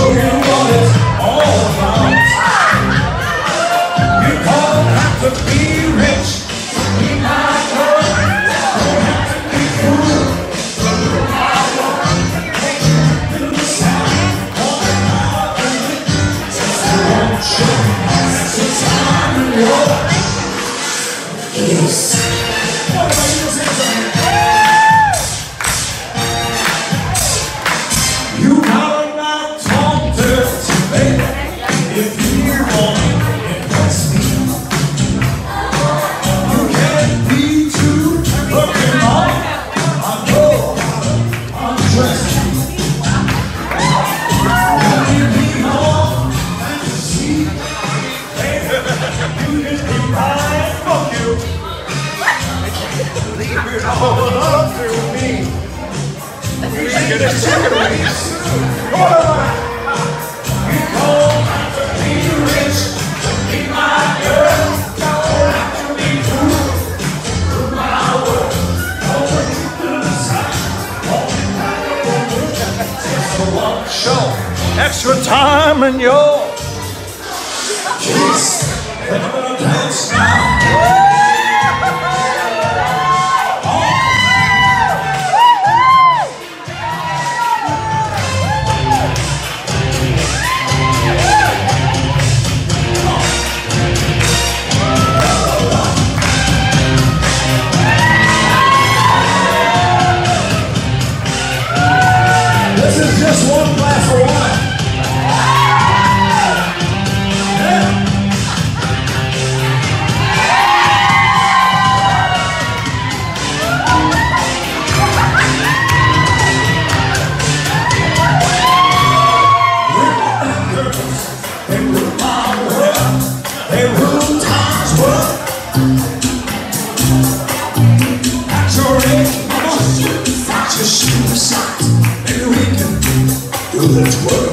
you what it's all about. You don't have to be rich to be my girl. Don't have to be cool to be my world. Take you to the sound of my baby. Just won't show that's the time and war. Yes. What am I using to you gotta not talk dirty, baby, if you want to impress me. You can't be too looking on. I know how to undress you. Let me be more fantasy. Baby, you just be mine, fuck you. Leave it all up to me. You get a chicken wings. You don't have to be rich to be my girl. Don't have to be cool to my world. Don't wait to the side. Just a one show. Extra time and your kiss. Dance now. This is just one glass of wine. Yeah. Girls, they rule my world. They rule time's world. At your age, mama, at your shoe size. Maybe we can do the twerk.